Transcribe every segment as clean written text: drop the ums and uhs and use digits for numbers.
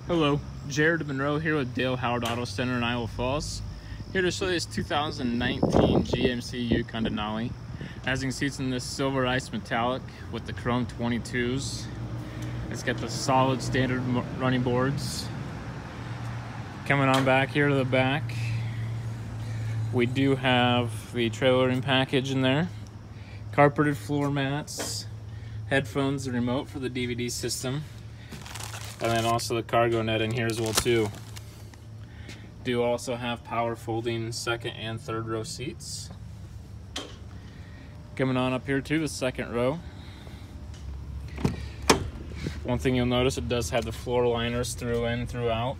Hello, Jared Monroe here with Dale Howard Auto Center in Iowa Falls. Here to show you this 2019 GMC Yukon Denali. As you can see, it's in this silver ice metallic with the chrome 22s. It's got the solid standard running boards. Coming on back here to the back, we do have the trailering package in there. Carpeted floor mats, headphones, and remote for the DVD system. And then also the cargo net in here as well too. Do also have power folding second and third row seats. Coming on up here to the second row. One thing you'll notice, it does have the floor liners through and throughout.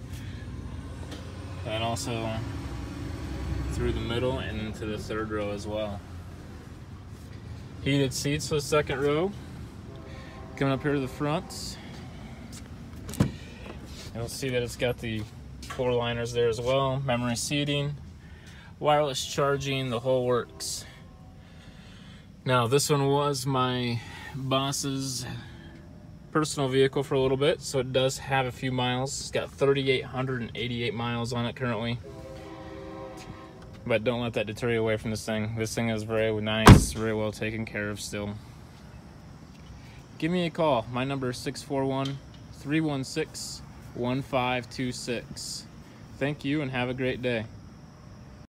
And also through the middle and into the third row as well. Heated seats for the second row. Coming up here to the front. You'll see that it's got the floor liners there as well, memory seating, wireless charging, the whole works. Now this one was my boss's personal vehicle for a little bit, so it does have a few miles. It's got 3,888 miles on it currently. But don't let that deter you away from this thing. This thing is very nice, very well taken care of still. Give me a call. My number is 641-316-1526. Thank you and have a great day.